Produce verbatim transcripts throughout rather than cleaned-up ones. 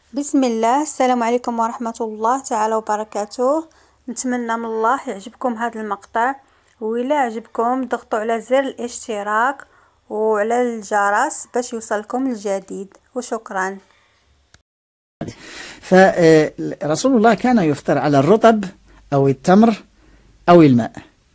بسم الله. السلام عليكم ورحمة الله تعالى وبركاته. نتمنى من الله يعجبكم هذا المقطع، وإلا عجبكم ضغطوا على زر الاشتراك وعلى الجرس باش يوصلكم الجديد، وشكرا. فرسول الله كان يفطر على الرطب أو التمر أو الماء.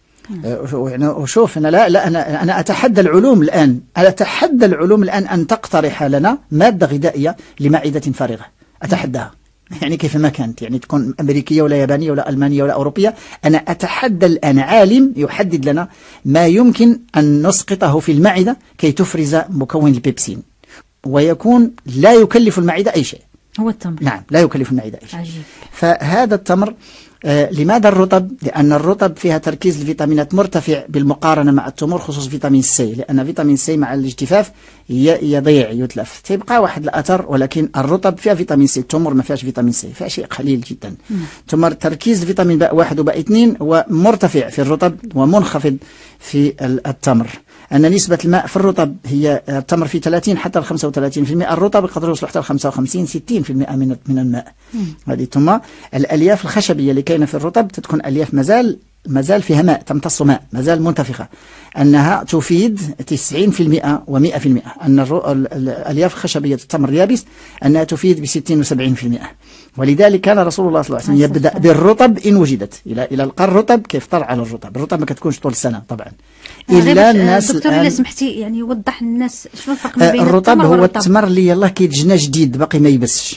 وشوف أنا لا, لا أنا, أنا أتحدى العلوم الآن أنا أتحدى العلوم الآن أن تقترح لنا مادة غذائية لمعدة فارغة. أتحداها، يعني كيف ما كانت، يعني تكون أمريكية ولا يابانية ولا ألمانية ولا أوروبية. أنا أتحدى الآن عالم يحدد لنا ما يمكن أن نسقطه في المعدة كي تفرز مكون البيبسين ويكون لا يكلف المعدة أي شيء. هو التمر. نعم، لا يكلف المعدة أي شيء. عجيب. فهذا التمر آه لماذا الرطب؟ لأن الرطب فيها تركيز الفيتامينات مرتفع بالمقارنة مع التمور، خصوصا فيتامين سي، لأن فيتامين سي مع الاجتفاف يضيع يتلف، تبقى واحد الأثر. ولكن الرطب فيها فيتامين سي، التمر ما فيهاش فيتامين سي، فيها شيء قليل جدا. التمر تركيز الفيتامين باء واحد وباء اثنين هو مرتفع في الرطب ومنخفض في التمر. أن نسبة الماء في الرطب هي التمر في ثلاثين حتى خمسة وثلاثين بالمئة، الرطب يقدر يوصل حتى خمسة وخمسين ستين بالمئة من من الماء. هذه ثم الألياف الخشبية اللي كاينة في الرطب تكون ألياف مازال مازال فيها ماء، تمتص ماء، مازال منتفخة، أنها تفيد تسعين بالمئة ومئة بالمئة. أن الألياف الخشبية التمر اليابس أنها تفيد بستين وسبعين بالمئة. ولذلك كان رسول الله صلى الله عليه وسلم يبدأ بالرطب إن وجدت، إلى إلى القر رطب كيف طلع على الرطب. الرطب ما كتكونش طول السنة طبعا، إلا الناس. دكتور إلا سمحتي يعني يوضح للناس شنو الفرق ما بين الرطب. هو التمر اللي يلاه كيتجنى جديد باقي ما يبسش.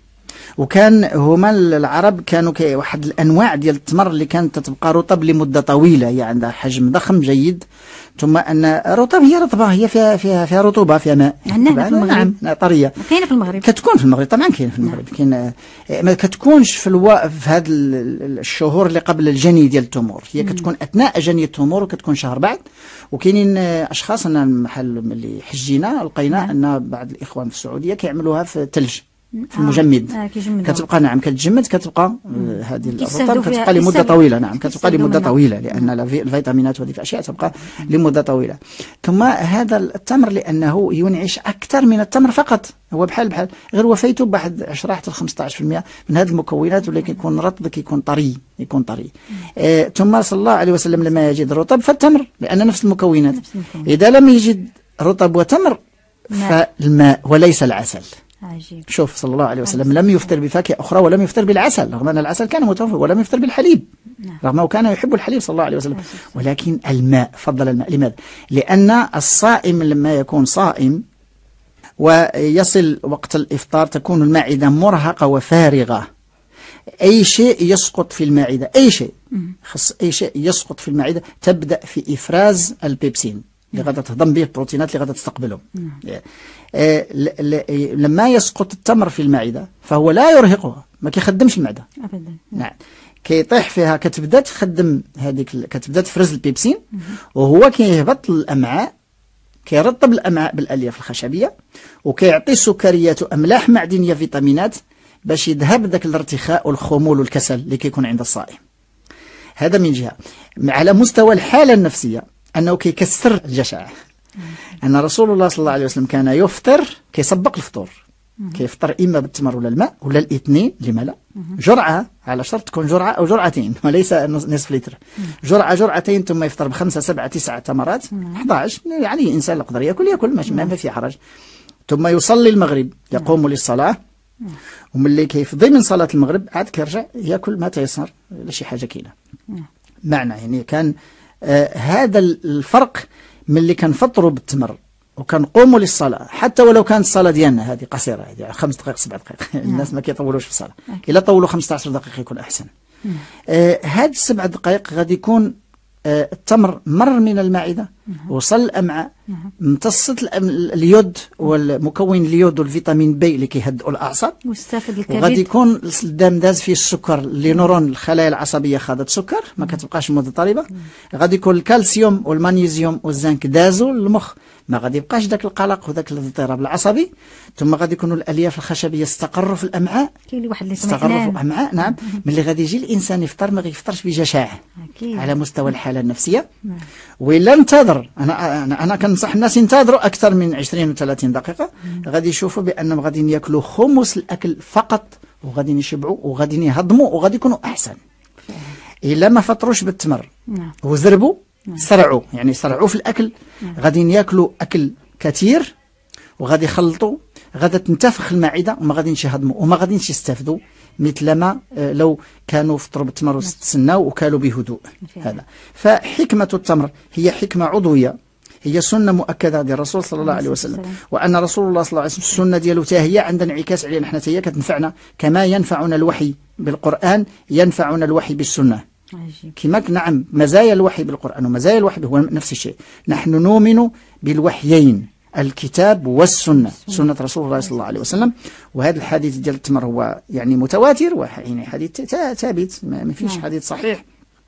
وكان هما العرب كانوا كي واحد الانواع ديال التمر اللي كانت تتبقى رطب لمده طويله، هي يعني عندها حجم ضخم جيد. ثم ان رطب هي رطبه، هي فيها فيها فيها رطوبه، فيها ماء. عندنا في المغرب. نعم طريه. كاينه في المغرب. كتكون في المغرب طبعا، كاينه في المغرب. كاين ما كتكونش في الوا في هذا الشهور اللي قبل الجني ديال التمور، هي كتكون اثناء جني التمور وكتكون شهر بعد. وكاينين اشخاص، انا المحل اللي حجينا لقينا ان بعض الاخوان في السعوديه كيعملوها في الثلج، في المجمد. آه كتبقى نعم كتجمد، كتبقى آه هذه الرطب كتبقى لمده طويله. نعم كتبقى لمده طويله، لان الفيتامينات وهذيك الاشياء تبقى لمده طويله. ثم هذا التمر لانه ينعش اكثر من التمر فقط، هو بحال بحال غير وفيته بواحد عشرة حتى خمسة عشر بالمئة من هذه المكونات، ولكن يكون رطب، كيكون طري، يكون طري. آه ثم صلى الله عليه وسلم لما يجد الرطب فالتمر، لان نفس المكونات. اذا لم يجد رطب وتمر فالماء وليس العسل. عجيب. شوف صلى الله عليه وسلم لم يفطر بفاكهة أخرى ولم يفطر بالعسل، رغم أن العسل كان متوفر، ولم يفطر بالحليب رغم أنه كان يحب الحليب صلى الله عليه وسلم، ولكن الماء، فضل الماء. لماذا؟ لأن الصائم لما يكون صائم ويصل وقت الإفطار تكون المعدة مرهقة وفارغة، أي شيء يسقط في المعدة، أي شيء خص أي شيء يسقط في المعدة تبدأ في إفراز البيبسين اللي غادي تهضم به البروتينات اللي غادي تستقبلهم. آه لما يسقط التمر في المعدة فهو لا يرهقها، ما كيخدمش المعدة ابدا. نعم، كيطيح فيها، كتبدا تخدم هذيك، كتبدا تفرز البيبسين، وهو كيهبط للامعاء، كيرطب الامعاء بالالياف الخشبيه، وكيعطي سكريات واملاح معدنيه فيتامينات باش يذهب ذاك الارتخاء والخمول والكسل اللي كيكون عند الصائم. هذا من جهه. على مستوى الحاله النفسيه انه كيكسر الجشع. أن رسول الله صلى الله عليه وسلم كان يفطر كيسبق الفطور، كيفطر إما بالتمر ولا الماء ولا الاثنين، لما لا؟ جرعة، على شرط تكون جرعة أو جرعتين وليس نصف لتر. جرعة جرعتين، ثم يفطر بخمسة سبعة تسعة تمرات، أحد عشر، يعني إنسان يقدر يأكل يأكل ما في حرج. ثم يصلي المغرب، يقوم للصلاة، وملي كيفضي من صلاة المغرب عاد كيرجع يأكل ما تيسر، لا شي حاجة كاينة. معنى يعني كان آه هذا الفرق من اللي كنفطروا بالتمر وكنقوموا للصلاة، حتى ولو كانت الصلاة ديالنا هذه قصيرة، هذه خمس دقائق سبع دقائق. الناس ما كيطولوش في الصلاة، إلا طولوا خمسة عشر دقيقة يكون أحسن. آه هاد السبع دقائق غادي يكون آه التمر مر من المعدة، وصل الأمعاء، امتصت اليود والمكون اليود والفيتامين بي اللي كيهدئوا الأعصاب، واستفاد الكبد، وغادي يكون الدم داز فيه السكر، اللي نورون الخلايا العصبية خاضت سكر ما كتبقاش مدة طالبة. غادي يكون الكالسيوم والمغنيسيوم والزنك دازوا للمخ ما غادي يبقاش ذاك القلق وذاك الاضطراب العصبي، ثم غادي يكونوا الالياف الخشبيه استقروا في الامعاء. كاين واحد اللي استقروا في الامعاء. نعم. ملي غادي يجي الانسان يفطر ما غيفطرش بجشاعه على مستوى الحاله النفسيه. نعم. ولا انتظر، انا انا, أنا كنصح الناس ينتظروا اكثر من عشرين و ثلاثين دقيقه، غادي يشوفوا بانهم غادي ياكلوا خمس الاكل فقط، وغادي يشبعوا وغادي يهضموا وغادي يكونوا احسن. الا ما فطروش بالتمر نعم. وزربوا نعم. سرعوا، يعني سرعوا في الاكل نعم. غادي ياكلوا اكل كثير وغادي يخلطوا، غادا تنتفخ المعده وما غاديش يهضموا وما غاديش يستافدوا مثلما لو كانوا فطروا بالتمر واستناو وكالوا بهدوء. هذا فحكمه التمر هي حكمه عضويه، هي سنه مؤكده ديال الرسول صلى الله عليه وسلم، وان رسول الله صلى الله عليه وسلم السنه ديالو حتى هي عندنا انعكاس علينا حنا، حتى هي كتنفعنا كما ينفعنا الوحي بالقران ينفعنا الوحي بالسنه. كما نعم مزايا الوحي بالقران ومزايا الوحي هو نفس الشيء، نحن نؤمن بالوحيين الكتاب والسنه، سنه رسول الله صلى الله عليه وسلم. وهذا الحديث ديال التمر هو يعني متواتر، ويعني حديث ثابت، ما فيش حديث صحيح.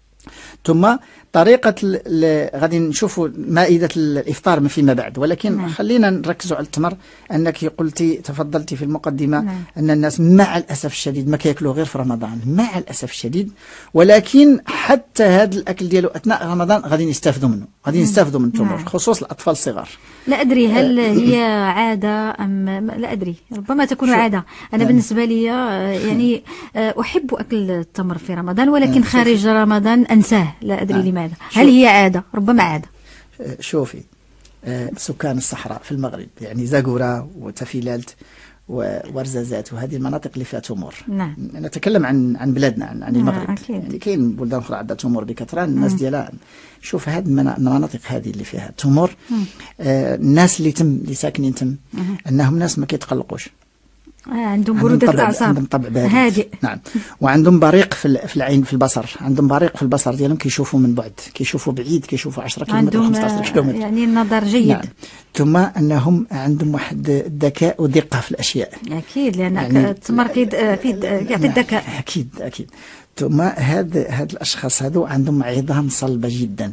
ثم طريقة غادي نشوفوا مائدة الإفطار فيما بعد، ولكن نعم. خلينا نركزوا على التمر. أنك قلتي تفضلتي في المقدمة نعم. أن الناس مع الأسف الشديد ما كياكلوا غير في رمضان، مع الأسف الشديد، ولكن حتى هذا الأكل ديالو أثناء رمضان غادي يستافدوا منه، غادي يستافدوا من التمر نعم. خصوصا الأطفال الصغار. لا أدري هل هي عادة أم لا أدري، ربما تكون عادة. أنا نعم. بالنسبة لي يعني أحب أكل التمر في رمضان، ولكن نعم. خارج رمضان أنساه، لا أدري نعم. لماذا. هل هي عادة؟ ربما عادة. شوفي آه سكان الصحراء في المغرب يعني زاكورة وتفيلالت ورزازات وهذه المناطق اللي فيها تمور. نعم. نتكلم عن عن بلادنا عن, عن المغرب. آه يعني كاين بلدان اخرى عندها تمور بكثره، الناس ديالها شوف هذه المناطق هذه اللي فيها تمور، آه الناس اللي تم اللي ساكنين تم مم. انهم ناس ما كيتقلقوش، آه عندهم برودة الأعصاب، عندهم طبع بارد هادئ. نعم. وعندهم بريق في في العين في البصر، عندهم بريق في البصر ديالهم، كيشوفوا من بعد، كيشوفوا بعيد، كيشوفوا عشرة كيلومتر خمسطاش كيلومتر، يعني النظر جيد. نعم. ثم انهم عندهم واحد الذكاء ودقة في الاشياء. اكيد لان يعني التمر يعطي الذكاء. اكيد اكيد. ثم هاد هاد الاشخاص هذو عندهم عظام صلبة جدا،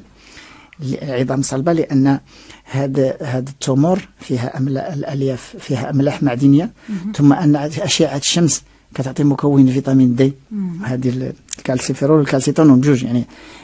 عظام صلبة لان هذا هذا التمور فيها أملاح الألياف، فيها أملاح معدنية، ثم أن أشعة الشمس كتعطي مكون فيتامين دي، هذه الكالسيفيرول والكالسيتون بجوج يعني،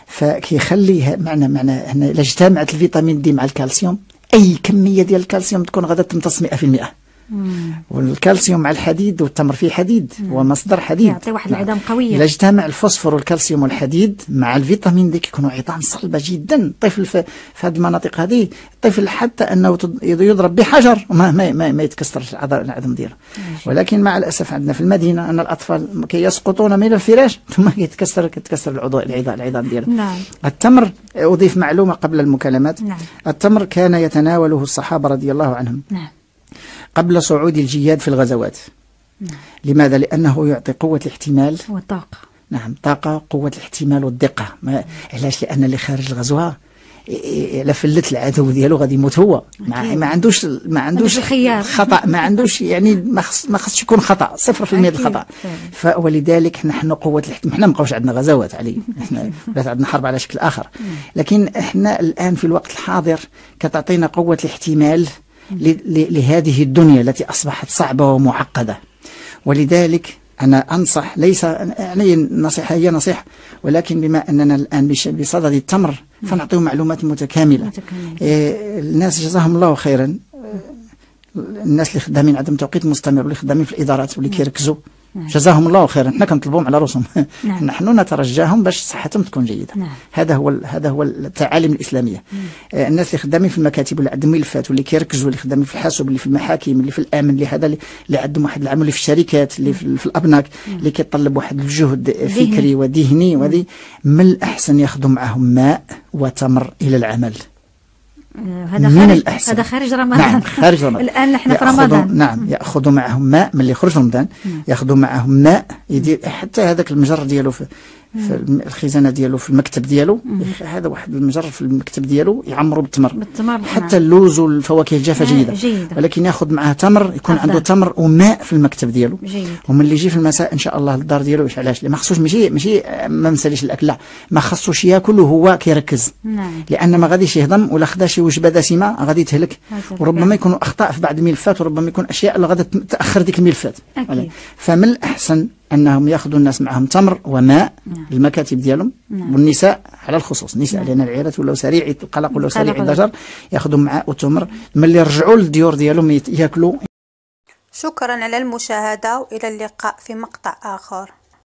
فكيخلي معنى معنى هنا إلا اجتمعت الفيتامين دي مع الكالسيوم، أي كمية ديال الكالسيوم تكون غادا تمتص مئة في المئة. والكالسيوم مع الحديد، والتمر فيه حديد، هو مصدر حديد، يعطي واحد العظام قويه. الا اجتمع الفوسفور والكالسيوم والحديد مع الفيتامين دي كيكونوا عظام صلبه جدا. الطفل في, في هذه المناطق هذه، الطفل حتى انه يضرب بحجر ما ما, ما, ما يتكسرش العظم ديالو. ولكن مع الاسف عندنا في المدينه ان الاطفال كيسقطون من الفراش ثم يتكسر كتكسر العضو العظام العظام ديالو. نعم. التمر، اضيف معلومه قبل المكالمات. نعم. التمر كان يتناوله الصحابه رضي الله عنهم. نعم. قبل صعود الجياد في الغزوات. نعم. لماذا؟ لأنه يعطي قوة الاحتمال والطاقة. نعم، طاقة، قوة الاحتمال والدقة. ما علاش؟ لأن اللي خارج الغزوة إلا فلت العدو ديالو غادي يموت هو، ما, ما عندوش ما عندوش خطأ، ما عندوش يعني ما خص ما خصش يكون خطأ، صفر في المية الخطأ. فولذلك نحن قوة الاحتمال، احنا ما بقاوش عندنا غزوات علي، احنا بقات عندنا حرب على شكل آخر، لكن احنا الآن في الوقت الحاضر كتعطينا قوة الاحتمال لهذه الدنيا التي أصبحت صعبة ومعقدة. ولذلك أنا أنصح، ليس يعني نصيحة هي نصيحة، ولكن بما أننا الآن بصدد التمر فنعطيهم معلومات متكاملة. إيه الناس جزاهم الله خيرا، الناس اللي خدامين عدم توقيت مستمر واللي خدامين في الإدارات واللي كيركزوا جزاهم الله خيرا، احنا كنطلبوهم على رؤوسهم. نعم. نحن نترجاهم باش صحتهم تكون جيده. نعم. هذا هو هذا هو التعاليم الاسلاميه. آه الناس اللي خدامين في المكاتب واللي عندهم ملفات واللي كيركزوا، اللي خدامين في الحاسوب، اللي في المحاكم، اللي في الامن، اللي هذا اللي عندهم واحد العمل، اللي في الشركات، اللي في, في الابناك، اللي كيطلب واحد الجهد فكري وذهني، وهذه من الاحسن ياخذوا معهم ماء وتمر الى العمل. هذا خارج هذا خارج رمضان. نعم خارج رمضان. الآن نحن في رمضان. نعم يأخذوا معهم ماء ملي يخرج رمضان، يأخذوا معهم ماء يدير حتى هذاك المجر ديالو في في الخزانه ديالو في المكتب ديالو، هذا واحد المجر في المكتب ديالو يعمرو بالتمر، بالتمر حتى اللوز والفواكه الجافه جيده. جيدة. ولكن ياخذ معاه تمر، يكون أفضل. عنده تمر وماء في المكتب ديالو. جيد. وملي يجي في المساء ان شاء الله للدار ديالو، علاش ما خصوش ماشي ماشي ما مساليش الاكل، لا، ما خصوش ياكل وهو كيركز. نعم. لان ما غاديش يهضم، ولا خدا شي وجبه دسمه غادي تهلك، وربما يكونوا اخطاء في بعض الملفات، وربما يكون اشياء اللي غادي تاخر ديك الملفات. أكيد. فمن الاحسن انهم ياخذوا الناس معهم تمر وماء. نعم. المكاتب ديالهم. نعم. والنساء على الخصوص، النساء. نعم. لان العيالات ولاو سريع القلق ولاو سريع الضجر، ياخذوا معاء وتمر ملي يرجعوا للديور ديالهم ياكلوا. شكرا على المشاهدة، وإلى اللقاء في مقطع آخر.